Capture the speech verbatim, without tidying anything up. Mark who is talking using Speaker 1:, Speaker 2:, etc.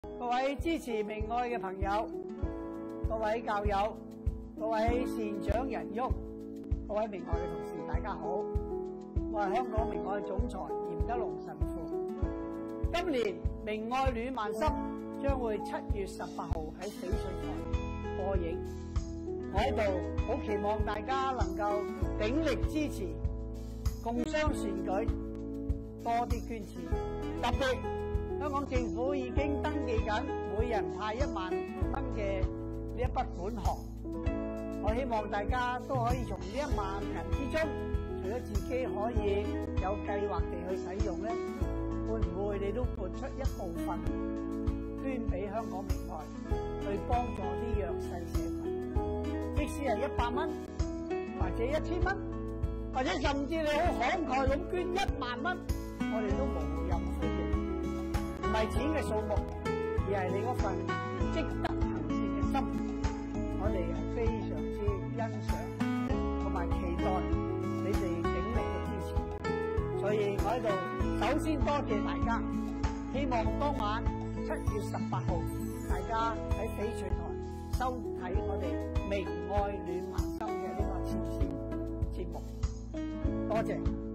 Speaker 1: 各位支持明愛嘅朋友，各位教友，各位善長仁翁，各位明愛嘅同事，大家好，我係香港明愛總裁嚴德龍神父。今年明愛戀萬心將會七月十八號喺翡翠台播映，我喺度好期望大家能夠鼎力支持，共襄善舉，多啲捐錢，特別香港政府已經登記緊每人派一萬蚊嘅呢一筆款項，我希望大家都可以從呢一萬人之中，除咗自己可以有計劃地去使用咧，會唔會你都撥出一部分捐俾香港明愛，去幫助啲弱勢社群，即使係一百蚊或者一千蚊，或者甚至你好慷慨咁捐一萬蚊，我哋都無任歡迎。唔係錢嘅數目，而係你嗰份積德行善嘅心，我哋係非常之欣賞同埋期待你哋鼎力嘅支持。所以我喺度首先多謝大家，希望當晚七月十八號大家喺翡翠台收睇我哋明愛戀萬心嘅呢個慈善節目。多謝。